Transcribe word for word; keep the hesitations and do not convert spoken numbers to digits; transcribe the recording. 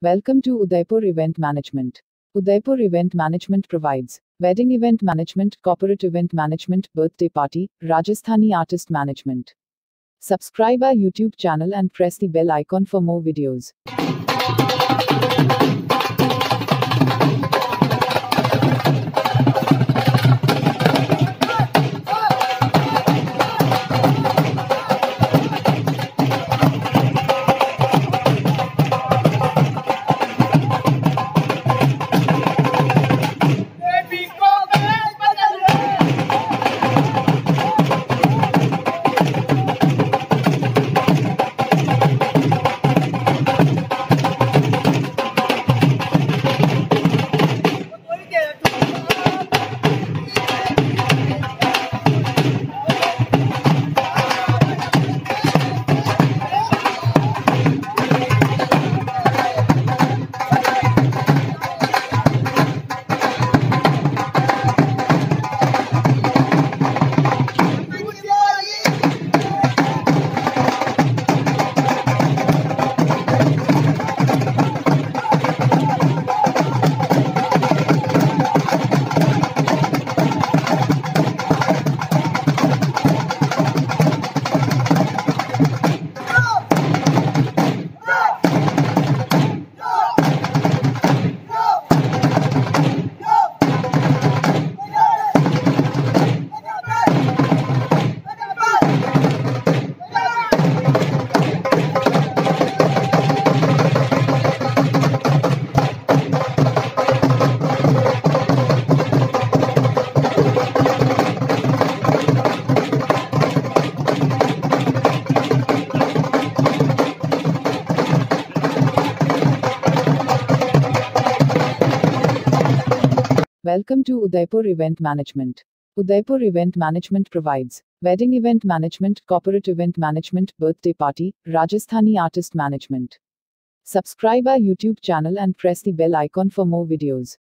Welcome to Udaipur Event Management. Udaipur Event Management provides wedding event management, corporate event management, birthday party, Rajasthani artist management. Subscribe our YouTube channel and press the bell icon for more videos. Welcome to Udaipur Event Management. Udaipur Event Management provides wedding event management, corporate event management, birthday party, Rajasthani artist management. Subscribe our YouTube channel and press the bell icon for more videos.